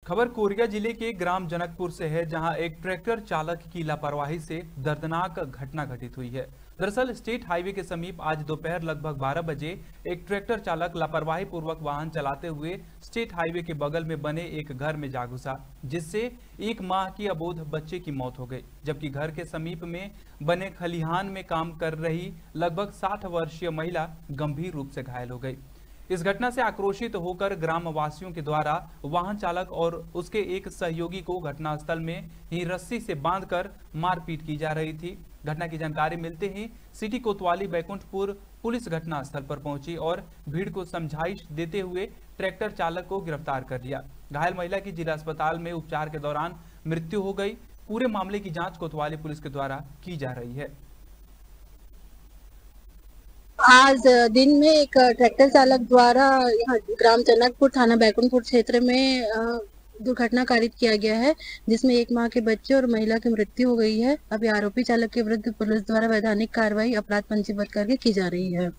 खबर कोरिया जिले के ग्राम जनकपुर से है, जहां एक ट्रैक्टर चालक की लापरवाही से दर्दनाक घटना घटित हुई है। दरअसल स्टेट हाईवे के समीप आज दोपहर लगभग 12 बजे एक ट्रैक्टर चालक लापरवाही पूर्वक वाहन चलाते हुए स्टेट हाईवे के बगल में बने एक घर में जा घुसा, जिससे 1 माह की अबोध बच्चे की मौत हो गई, जबकि घर के समीप में बने खलिहान में काम कर रही लगभग 60 वर्षीय महिला गंभीर रूप से घायल हो गई। इस घटना से आक्रोशित होकर ग्रामवासियों के द्वारा वाहन चालक और उसके एक सहयोगी को घटनास्थल में ही रस्सी से बांधकर मारपीट की जा रही थी। घटना की जानकारी मिलते ही सिटी कोतवाली बैकुंठपुर पुलिस घटनास्थल पर पहुंची और भीड़ को समझाइश देते हुए ट्रैक्टर चालक को गिरफ्तार कर लिया। घायल महिला की जिला अस्पताल में उपचार के दौरान मृत्यु हो गई। पूरे मामले की जांच कोतवाली पुलिस के द्वारा की जा रही है। आज दिन में एक ट्रैक्टर चालक द्वारा यहाँ ग्राम जनकपुर थाना बैकुंठपुर क्षेत्र में दुर्घटना कारित किया गया है, जिसमें 1 माह के बच्चे और महिला की मृत्यु हो गई है। अभी आरोपी चालक के विरुद्ध पुलिस द्वारा वैधानिक कार्रवाई अपराध पंजीबद्ध करके की जा रही है।